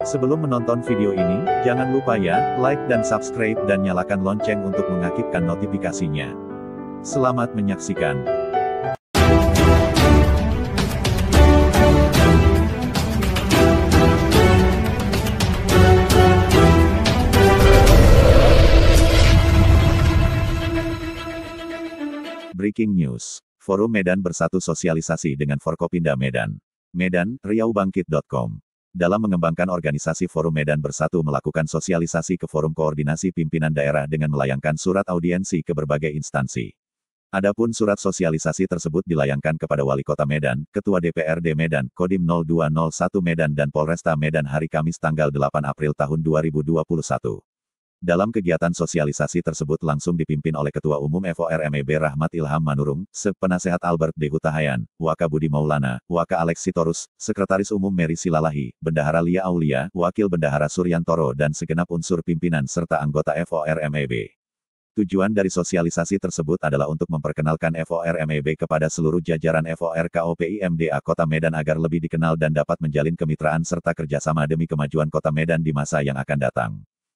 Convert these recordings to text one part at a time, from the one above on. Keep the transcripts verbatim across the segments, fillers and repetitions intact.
Sebelum menonton video ini, jangan lupa ya, like dan subscribe dan nyalakan lonceng untuk mengaktifkan notifikasinya. Selamat menyaksikan. Breaking News. Forum Medan Bersatu sosialisasi dengan Forkopimda Medan. Medan, riau bangkit titik com. Dalam mengembangkan organisasi Forum Medan Bersatu melakukan sosialisasi ke Forum Koordinasi Pimpinan Daerah dengan melayangkan surat audiensi ke berbagai instansi. Adapun surat sosialisasi tersebut dilayangkan kepada Wali Kota Medan, Ketua D P R D Medan, Kodim nol dua nol satu Medan dan Polresta Medan hari Kamis tanggal delapan April tahun dua ribu dua puluh satu. Dalam kegiatan sosialisasi tersebut langsung dipimpin oleh Ketua Umum F O R M E B Rahmat Ilham Manurung, Penasehat Albert D. Hutahayan, Waka Budi Maulana, Waka Alex Sitorus, Sekretaris Umum Mary Silalahi, Bendahara Lia Aulia, Wakil Bendahara Suryantoro dan segenap unsur pimpinan serta anggota F O R M E B. Tujuan dari sosialisasi tersebut adalah untuk memperkenalkan F O R M E B kepada seluruh jajaran F O R K O P I M D A Kota Medan agar lebih dikenal dan dapat menjalin kemitraan serta kerjasama demi kemajuan Kota Medan di masa yang akan datang.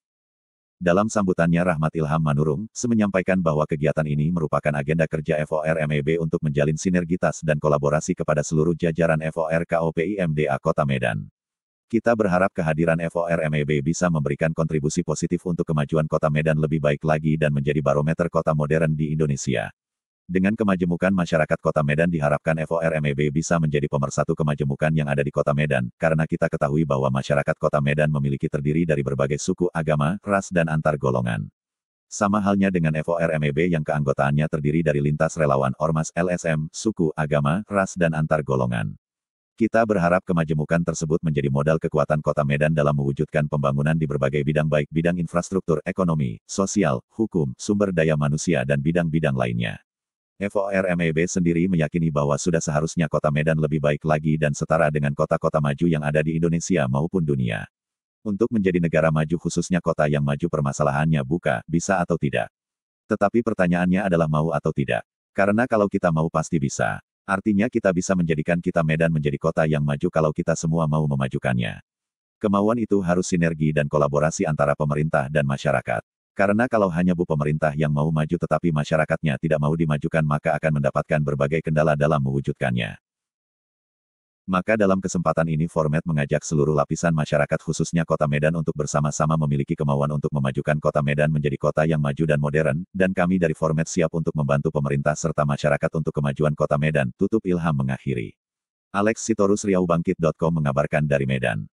Dalam sambutannya Rahmat Ilham Manurung, menyampaikan bahwa kegiatan ini merupakan agenda kerja F O R M E B untuk menjalin sinergitas dan kolaborasi kepada seluruh jajaran F O R K O P I M D A Kota Medan. Kita berharap kehadiran F O R M E B bisa memberikan kontribusi positif untuk kemajuan Kota Medan lebih baik lagi dan menjadi barometer kota modern di Indonesia. Dengan kemajemukan masyarakat Kota Medan diharapkan F O R M E B bisa menjadi pemersatu kemajemukan yang ada di Kota Medan, karena kita ketahui bahwa masyarakat Kota Medan memiliki terdiri dari berbagai suku, agama, ras dan antar golongan. Sama halnya dengan F O R M E B yang keanggotaannya terdiri dari lintas relawan, ormas, L S M, suku, agama, ras dan antar golongan. Kita berharap kemajemukan tersebut menjadi modal kekuatan Kota Medan dalam mewujudkan pembangunan di berbagai bidang baik bidang infrastruktur, ekonomi, sosial, hukum, sumber daya manusia dan bidang-bidang lainnya. F O R M E B sendiri meyakini bahwa sudah seharusnya Kota Medan lebih baik lagi dan setara dengan kota-kota maju yang ada di Indonesia maupun dunia. Untuk menjadi negara maju khususnya kota yang maju permasalahannya bukan bisa atau tidak. Tetapi pertanyaannya adalah mau atau tidak. Karena kalau kita mau pasti bisa. Artinya kita bisa menjadikan kita Medan menjadi kota yang maju kalau kita semua mau memajukannya. Kemauan itu harus sinergi dan kolaborasi antara pemerintah dan masyarakat. Karena kalau hanya bu pemerintah yang mau maju tetapi masyarakatnya tidak mau dimajukan maka akan mendapatkan berbagai kendala dalam mewujudkannya. Maka dalam kesempatan ini Formed mengajak seluruh lapisan masyarakat khususnya Kota Medan untuk bersama-sama memiliki kemauan untuk memajukan Kota Medan menjadi kota yang maju dan modern, dan kami dari Formed siap untuk membantu pemerintah serta masyarakat untuk kemajuan Kota Medan, tutup Ilham mengakhiri. Alex Sitorus riau bangkit titik com mengabarkan dari Medan.